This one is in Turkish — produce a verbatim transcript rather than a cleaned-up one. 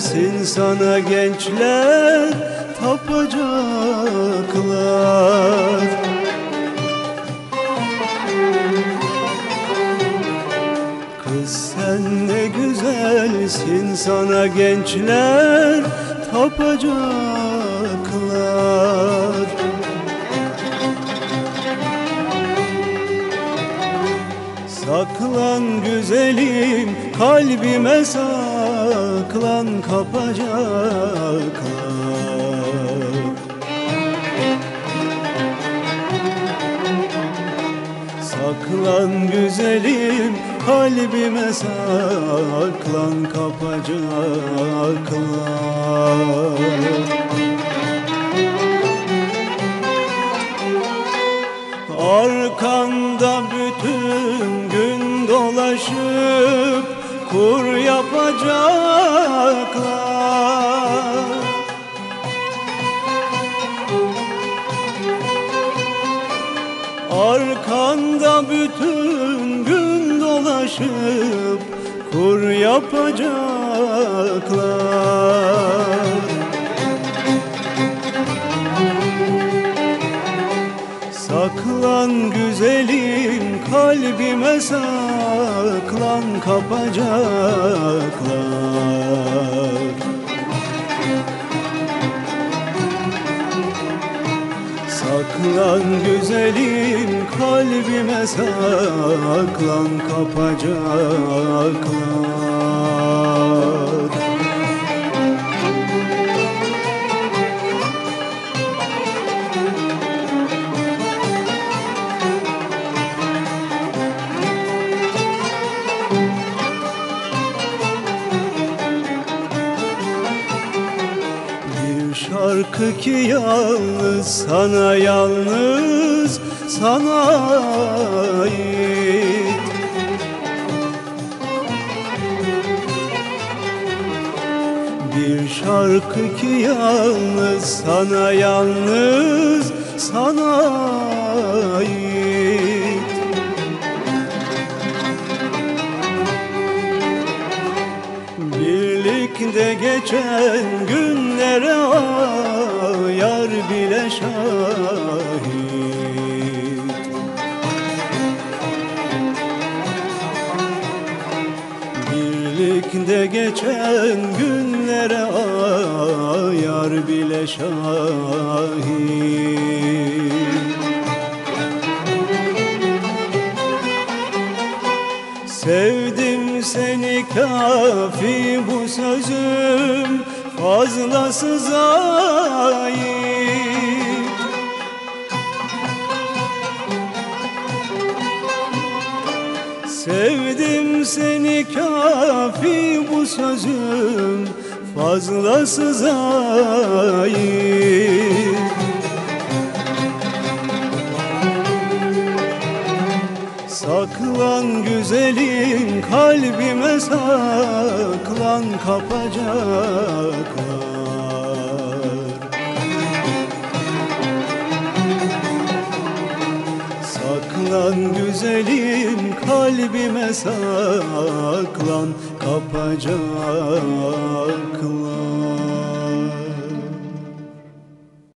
güzelsin, sana gençler tapacaklar. Kız sen ne güzelsin, sana gençler tapacaklar. Saklan güzelim, kalbime saklan, kapacaklar. Saklan güzelim, kalbime saklan, kapacaklar. Arkanda bütün gün dolaşıp kur yapacaklar. Arkanda bütün gün dolaşıp kur yapacaklar. Saklan güzelim, kalbime saklan, kapacaklar. Saklan güzelim, kalbime saklan, kapacaklar. Şarkı ki yalnız sana, yalnız sana ait. Bir şarkı ki yalnız sana, yalnız sana ait. Birlikte geçen günlere yar bile şahit. Birlikte geçen günlere yar bile şahit. Sevdim seni kafi, bu sözüm fazlası zayıf. Sevdim seni kafi, bu sözüm fazlası zayıf. Saklan güzelim, kalbime saklan, kapacaklar. Saklan güzelim, kalbime saklan, kapacaklar.